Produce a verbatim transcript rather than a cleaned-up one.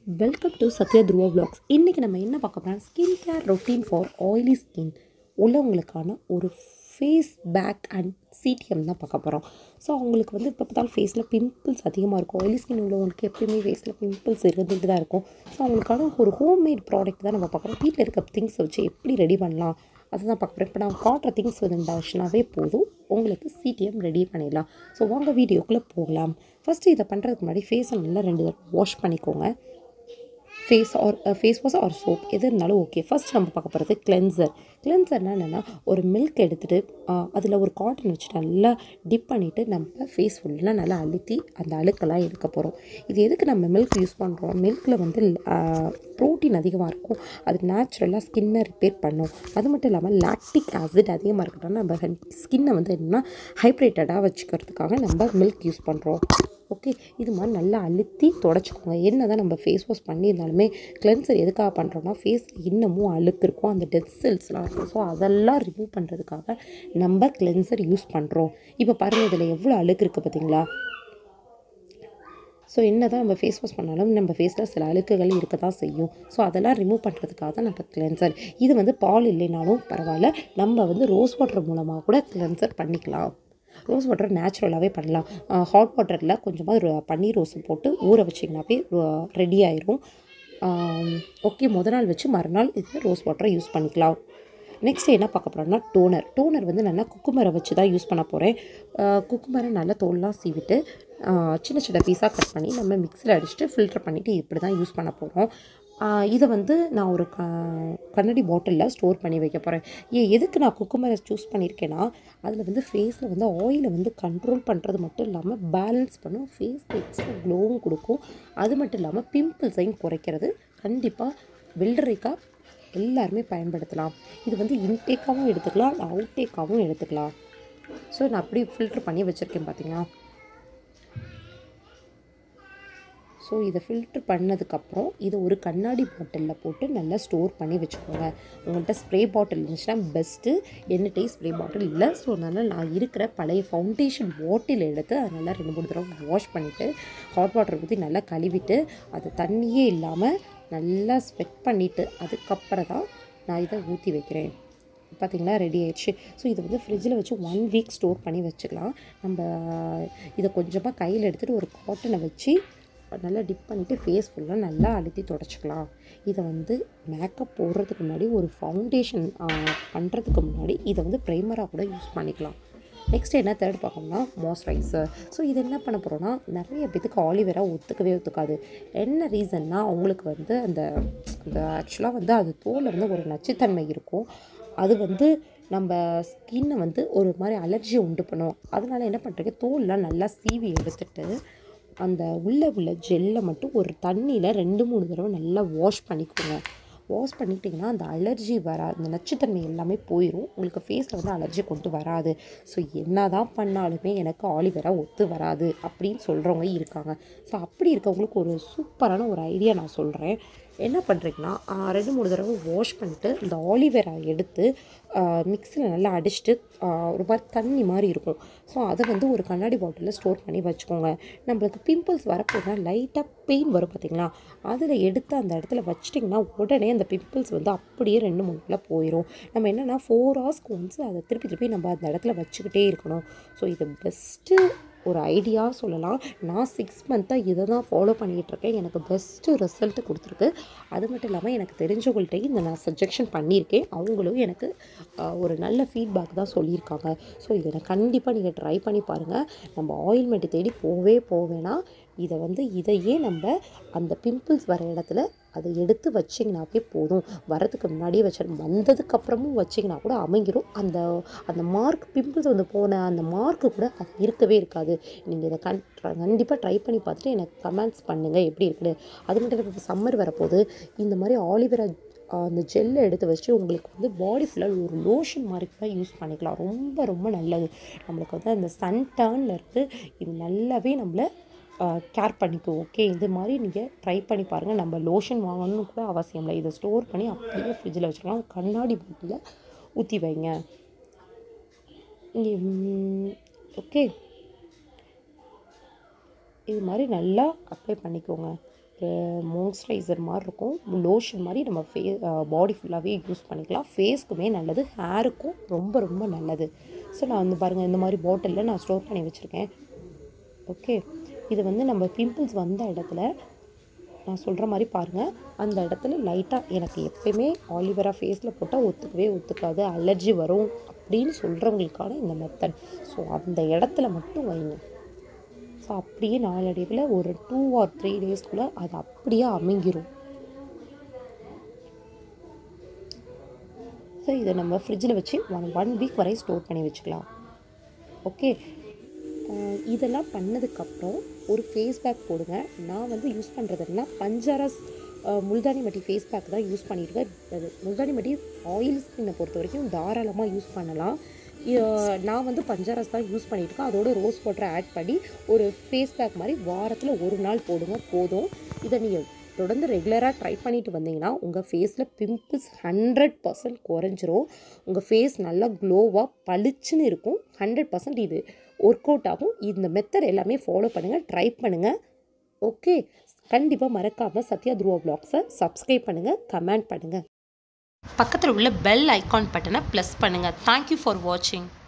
Welcome to Sathya Dhruva vlogs. இன்றைக்கி நம்ம என்ன பார்க்க போகிறோம், skin care routine for oily skin உள்ளவங்களுக்கான ஒரு ஃபேஸ் பேக் அண்ட் சிடிஎம் தான் பார்க்க போகிறோம். ஸோ அவங்களுக்கு வந்து இப்போ பார்த்தாலும் ஃபேஸில் பிம்பிள்ஸ் அதிகமாக இருக்கும். ஆயிலி ஸ்கின் உள்ளவங்களுக்கு எப்பயுமே ஃபேஸில் பிம்பிள்ஸ் இருந்துட்டு தான் இருக்கும். ஸோ அவங்களுக்கான ஒரு ஹோம்மேட் ப்ராடக்ட் தான் நம்ம பார்க்குறோம். வீட்டில் இருக்க திங்ஸ் வச்சு எப்படி ரெடி பண்ணலாம் அதுதான் பார்க்க போகிறோம். இப்போ நான் காட்டுற திங்ஸ் வந்துட்டாச்சுனாவே போதும், உங்களுக்கு சிடிஎம் ரெடி பண்ணிடலாம். ஸோ வாங்க வீடியோக்குள்ளே போகலாம். ஃபஸ்ட்டு இதை பண்ணுறதுக்கு முன்னாடி ஃபேஸை நல்லா ரெண்டு தடவை வாஷ் பண்ணிக்கோங்க. Face or face wash or soap எது இருந்தாலும் ஓகே. ஃபஸ்ட் நம்ம பார்க்க போகிறது கிளென்சர். கிளென்சர்னால் என்னென்னா, ஒரு மில்க் எடுத்துகிட்டு அதில் ஒரு காட்டன் வச்சு நல்லா டிப் பண்ணிவிட்டு நம்ம ஃபேஸ் ஃபுல்லாக நல்லா அழுத்தி அந்த அழுக்கெல்லாம் எடுக்க போகிறோம். இது எதுக்கு நம்ம மில்க் யூஸ் பண்ணுறோம், மில்கில் வந்து ப்ரோட்டீன் அதிகமாக இருக்கும், அது நேச்சுரலாக ஸ்கின்னை ரிப்பேர் பண்ணும். அது மட்டும் இல்லாமல் லாக்டிக் ஆசிட் அதிகமாக இருக்கிறதுனால நம்ம ஸ்கின்னை வந்து என்னென்னா ஹைப்ரேட்டடாக வச்சுக்கிறதுக்காக நம்ம மில்க் யூஸ் பண்ணுறோம். ஓகே, இது மாதிரி நல்லா அழுத்தி தொடச்சிக்கோங்க. என்ன தான் நம்ம ஃபேஸ் வாஷ் பண்ணியிருந்தாலுமே கிளென்சர் எதுக்காக பண்ணுறோன்னா, ஃபேஸ் இன்னமும் அழுக்கு இருக்கும், அந்த டெட் செல்ஸ்லாம் இருக்கும். ஸோ அதெல்லாம் ரிமூவ் பண்ணுறதுக்காக நம்ம கிளென்சர் யூஸ் பண்ணுறோம். இப்போ பாருங்கள், இதில் எவ்வளோ அழுக்கு இருக்குது பார்த்தீங்களா. ஸோ என்ன தான் நம்ம ஃபேஸ் வாஷ் பண்ணாலும் நம்ம ஃபேஸில் சில அழுக்குகள் இருக்க தான் செய்யும். ஸோ அதெல்லாம் ரிமூவ் பண்ணுறதுக்காக தான் நம்ம கிளென்சர். இது வந்து பால் இல்லைனாலும் பரவாயில்ல, நம்ம வந்து ரோஸ் வாட்டர் மூலமாக கூட கிளென்சர் பண்ணிக்கலாம். ரோஸ் வாட்டர் நேச்சுரலாகவே பண்ணலாம். ஹாட் வாட்டரில் கொஞ்சமாக பன்னீர் ரோஸு போட்டு ஊற வச்சிங்கனாவே ரெடி ஆயிரும். ஓகே, முத நாள் வச்சு மறுநாள் இது ரோஸ் வாட்டரை யூஸ் பண்ணிக்கலாம். நெக்ஸ்ட்டு என்ன பார்க்க போகிறோம்னா, டோனர். டோனர் வந்து நல்லா குக்குமரை வச்சு தான் யூஸ் பண்ண போகிறேன். குக்குமரை நல்லா தோல்லாம் சீவிட்டு சின்ன சின்ன பீஸாக கட் பண்ணி நம்ம மிக்ஸியில் அடிச்சுட்டு ஃபில்டர் பண்ணிவிட்டு இப்படி தான் யூஸ் பண்ண போகிறோம். இதை வந்து நான் ஒரு க கண்ணாடி பாட்டிலில் ஸ்டோர் பண்ணி வைக்க போகிறேன். ஏன் எதுக்கு நான் குக்குமரை சூஸ் பண்ணியிருக்கேன்னா, அதில் வந்து ஃபேஸில் வந்து ஆயிலை வந்து கண்ட்ரோல் பண்ணுறது மட்டும் இல்லாமல் பேலன்ஸ் பண்ணும், ஃபேஸ்க்கு எக்ஸ்ட்ரா க்ளோவும் கொடுக்கும். அது மட்டும் இல்லாமல் பிம்பிள்ஸையும் குறைக்கிறது. கண்டிப்பாக வெள்ளரிக்காய் எல்லாருமே பயன்படுத்தலாம். இது வந்து இன்டேக்காகவும் எடுத்துக்கலாம், அவுட்டேக்காகவும் எடுத்துக்கலாம். ஸோ நான் அப்படி ஃபில்ட்ரு பண்ணி வச்சுருக்கேன் பார்த்தீங்களா. ஸோ இதை ஃபில்ட்ரு பண்ணதுக்கப்புறம் இதை ஒரு கண்ணாடி பாட்டிலில் போட்டு நல்லா ஸ்டோர் பண்ணி வச்சுக்கோங்க. உங்கள்கிட்ட ஸ்ப்ரே பாட்டில் இருந்துச்சுன்னா பெஸ்ட்டு. என்கிட்ட ஸ்ப்ரே பாட்டில் இல்லை. ஸோ அதனால் நான் இருக்கிற பழைய ஃபவுண்டேஷன் பாட்டில் எடுத்து அதை நல்லா ரெண்டு மூணு தடவை வாஷ் பண்ணிவிட்டு ஹாட் வாட்டர் ஊற்றி நல்லா கழுவிட்டு அது தண்ணியே இல்லாமல் நல்லா ஸ்வெட் பண்ணிவிட்டு அதுக்கப்புறம் தான் நான் இதை ஊற்றி வைக்கிறேன். பார்த்திங்களா, ரெடி ஆயிடுச்சு. ஸோ இதை வந்து ஃப்ரிட்ஜில் வச்சு ஒன் வீக் ஸ்டோர் பண்ணி வச்சுக்கலாம். நம்ம இதை கொஞ்சமாக கையில் எடுத்துகிட்டு ஒரு காட்டனை வச்சு நல்லா டிப் பண்ணிவிட்டு ஃபேஸ் ஃபுல்லாக நல்லா அழுத்தி தொடச்சிக்கலாம். இதை வந்து மேக்கப் போடுறதுக்கு முன்னாடி, ஒரு ஃபவுண்டேஷன் பண்ணுறதுக்கு முன்னாடி இதை வந்து ப்ரைமராக கூட யூஸ் பண்ணிக்கலாம். நெக்ஸ்ட் என்ன தேர்ட் பார்க்கணும்னா, மாய்ஸ்சரைசர். ஸோ இது என்ன பண்ண போகிறோன்னா, நிறைய பேத்துக்கு ஆலிவேரா ஒத்துக்கவே ஒத்துக்காது. என்ன ரீசன்னா, அவங்களுக்கு வந்து அந்த அந்த ஆக்சுவலாக வந்து அது தோலில் வந்து ஒரு நச்சுத்தன்மை இருக்கும். அது வந்து நம்ம ஸ்கின்னை வந்து ஒரு மாதிரி அலர்ஜியை உண்டு பண்ணும். அதனால என்ன பண்ணுறீங்க, தோல்லாம் நல்லா சீவி எடுத்துகிட்டு அந்த உள்ளே உள்ள ஜெல்லை மட்டும் ஒரு தண்ணியில் ரெண்டு மூணு தடவை நல்லா வாஷ் பண்ணிக்கோங்க. வாஷ் பண்ணிட்டிங்கன்னா அந்த அலர்ஜி வராது, அந்த நச்சுத்தன்மை எல்லாமே போயிடும். உங்களுக்கு ஃபேஸில் வந்து அலர்ஜி கொண்டு வராது. ஸோ என்ன தான் பண்ணாலுமே எனக்கு ஆலிவேரா ஒத்து வராது அப்படின்னு சொல்கிறவங்க இருக்காங்க. ஸோ அப்படி இருக்கவங்களுக்கு ஒரு சூப்பரான ஒரு ஐடியா நான் சொல்கிறேன். என்ன பண்ணுறீங்கன்னா, ரெண்டு மூணு தடவை வாஷ் பண்ணிவிட்டு இந்த ஆலிவேரா எடுத்து மிக்ஸியில் நல்லா அடிச்சுட்டு ஒரு மாதிரி தண்ணி மாதிரி இருக்கும். ஸோ அதை வந்து ஒரு கண்ணாடி பாட்டிலில் ஸ்டோர் பண்ணி வச்சுக்கோங்க. நம்மளுக்கு பிம்பிள்ஸ் வரப்போதுனா லைட்டாக பெயின் வரும் பார்த்திங்களா, அதில் எடுத்து அந்த இடத்துல வச்சிட்டிங்கன்னா உடனே அந்த பிம்பிள்ஸ் வந்து அப்படியே ரெண்டு மூணு நாளில் போயிடும். நம்ம என்னென்னா ஃபோர் ஹவர்ஸ்க்கு ஒன்ஸ் அதை திருப்பி திருப்பி நம்ம அந்த இடத்துல வச்சுக்கிட்டே இருக்கணும். ஸோ இது பெஸ்ட்டு ஒரு ஐடியா சொல்லலாம். நான் சிக்ஸ் மந்த்தாக இதை தான் ஃபாலோ பண்ணிகிட்ருக்கேன். எனக்கு பெஸ்ட்டு ரிசல்ட்டு கொடுத்துருக்கு. அது மட்டும் இல்லாமல் எனக்கு தெரிஞ்சவங்கள்ட்டையும் இந்த நான் சஜெக்ஷன் பண்ணியிருக்கேன். அவங்களும் எனக்கு ஒரு நல்ல ஃபீட்பேக் தான் சொல்லியிருக்காங்க. ஸோ இதை கண்டிப்பாக நீங்கள் ட்ரை பண்ணி பாருங்கள். நம்ம ஆயில்மெண்ட் தேடி போவே போவேனா, இதை வந்து இதையே நம்ம அந்த பிம்பிள்ஸ் வர இடத்துல அதை எடுத்து வச்சிங்கனாவே போதும். வரதுக்கு முன்னாடியே வச்ச வந்ததுக்கப்புறமும் வச்சிங்கன்னா கூட அமைங்கிடும். அந்த அந்த மார்க் பிம்பிள்ஸ் வந்து போன அந்த மார்க்கு கூட அது இருக்கவே இருக்காது. நீங்கள் இதை கண் கண்டிப்பாக ட்ரை பண்ணி பார்த்துட்டு எனக்கு கமெண்ட்ஸ் பண்ணுங்கள் எப்படி இருக்குன்னு. அது மட்டும் இல்லாமல் இப்போ சம்மர் வரப்போது இந்த மாதிரி ஆலிவேரா அந்த ஜெல்லை எடுத்து வச்சு உங்களுக்கு வந்து பாடி ஃபுல்லாக ஒரு லோஷன் மாதிரி கூட யூஸ் பண்ணிக்கலாம். ரொம்ப ரொம்ப நல்லது. நம்மளுக்கு வந்து அந்த சன் டர்னில் இருந்து இது நல்லாவே நம்மளை கேர் பண்ணிக்கும். ஓகே, இது மாதிரி நீங்கள் ட்ரை பண்ணி பாருங்கள். நம்ம லோஷன் வாங்கணும்னு கூட அவசியம் இல்லை. இதை ஸ்டோர் பண்ணி அப்படியே ஃப்ரிட்ஜில் வச்சுக்கலாம். கண்ணாடி பாட்டிலில் ஊற்றி வைங்க. ஓகே, இது மாதிரி நல்லா அப்ளை பண்ணிக்கோங்க. ஒரு மாய்ஸ்சரைசர் மாதிரி இருக்கும், லோஷன் மாதிரி நம்ம ஃபே பாடி ஃபுல்லாகவே யூஸ் பண்ணிக்கலாம். ஃபேஸ்க்குமே நல்லது, ஹேருக்கும் ரொம்ப ரொம்ப நல்லது. ஸோ நான் வந்து பாருங்கள் இந்த மாதிரி பாட்டிலில் நான் ஸ்டோர் பண்ணி வச்சுருக்கேன். ஓகே, இது வந்து நம்ம பிம்பிள்ஸ் வந்த இடத்துல நான் சொல்கிற மாதிரி பாருங்கள், அந்த இடத்துல லைட்டாக எனக்கு எப்பயுமே ஆலிவேரா ஃபேஸில் போட்டால் ஒத்துக்கவே ஒத்துக்காது, அலர்ஜி வரும் அப்படின்னு சொல்கிறவங்களுக்கான இந்த மெத்தட். ஸோ அந்த இடத்துல மட்டும் வைங்க. ஸோ அப்படியே நாளடைவில் ஒரு டூ ஆர் த்ரீ டேஸ்க்குள்ளே அது அப்படியே அமுங்கிரும். ஸோ இதை நம்ம ஃப்ரிட்ஜில் வச்சு ஒன் ஒன் வீக் வரை ஸ்டோர் பண்ணி வச்சுக்கலாம். ஓகே, இதெல்லாம் பண்ணதுக்கப்புறம் ஒரு ஃபேஸ் பேக் போடுங்க. நான் வந்து யூஸ் பண்ணுறதுனா பஞ்சாரஸ் முல்தானி மட்டி ஃபேஸ் பேக் தான் யூஸ் பண்ணியிருக்கேன். அது முல்தானி மட்டி ஆயில் ஸ்கின்னை பொறுத்த வரைக்கும் தாராளமாக யூஸ் பண்ணலாம். நான் வந்து பஞ்சாரஸ் தான் யூஸ் பண்ணியிருக்கேன். அதோட ரோஸ் வாட்டரை ஆட் பண்ணி ஒரு ஃபேஸ் பேக் மாதிரி வாரத்தில் ஒரு நாள் போடுங்க போதும். இதை நீங்கள் தொடர்ந்து ரெகுலராக ட்ரை பண்ணிட்டு வந்தீங்கன்னா உங்கள் ஃபேஸில் பிம்பிள்ஸ் ஹண்ட்ரட் பர்சன்ட் குறைஞ்சிரும். உங்கள் ஃபேஸ் நல்லா க்ளோவாக பளிச்சுன்னு இருக்கும். ஹண்ட்ரட் பர்சன்ட் இது ஒர்க் அவுட் ஆகும். இந்த மெத்தட் எல்லாமே ஃபாலோ பண்ணுங்கள், ட்ரை பண்ணுங்கள். ஓகே, கண்டிப்பாக மறக்காமல் சத்யா துருவா வ்ளாக்ஸை சப்ஸ்கிரைப் பண்ணுங்கள், கமெண்ட் பண்ணுங்கள், பக்கத்தில் உள்ள பெல் ஐக்கான் பட்டனை ப்ளஸ் பண்ணுங்கள். தேங்க்யூ ஃபார் வாட்சிங்.